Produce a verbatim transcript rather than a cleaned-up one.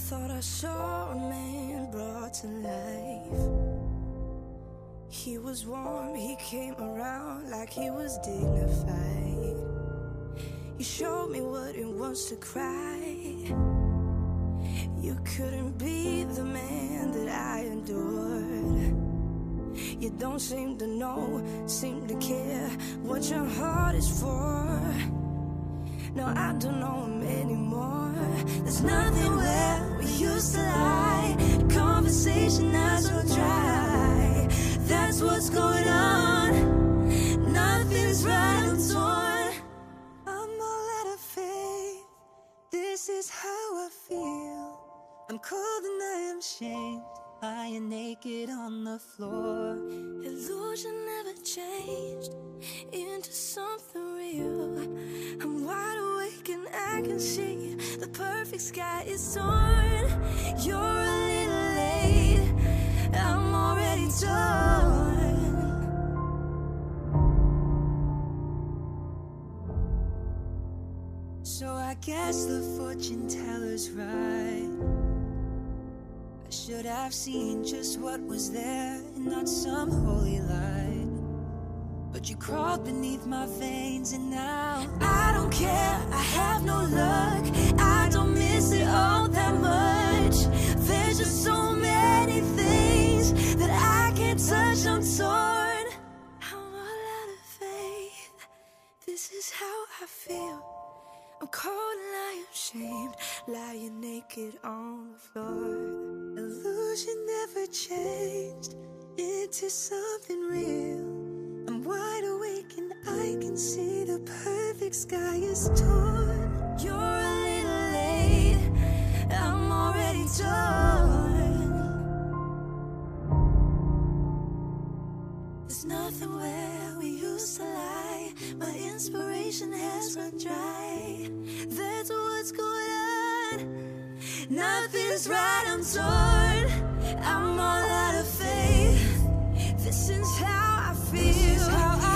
thought I saw a man brought to life. He was warm, he came around like he was dignified. He showed me what it was to cry. You couldn't be the man that I adored. You don't seem to know, seem to care what your heart is for. No, I don't know him anymore. There's nothing where we used to lie. Conversation not so dry. That's what's going on. Nothing's right, I'm torn. I'm all out of faith. This is how I feel. I'm cold and I am shamed, lying naked on the floor. Illusion never changed into something real. I'm wide awake and I can see the perfect sky is torn. You're a little late, I'm already torn. So I guess the fortune teller's right. I should have seen just what was there and not some holy light. But you crawled beneath my veins and now I don't care, I have no luck. I don't miss it all that much. There's just so many things that I can't touch, I'm torn. I'm all out of faith. This is how I feel. I'm cold and I am shamed, lying naked on the floor. Illusion never changed into something real. I'm wide awake and I can see the perfect sky is torn. You're a little late, I'm already torn. There's nothing where we used to lie. My inspiration has run dry. That's what's going on. Nothing's right, I'm torn. I'm all out of faith. This is how I feel.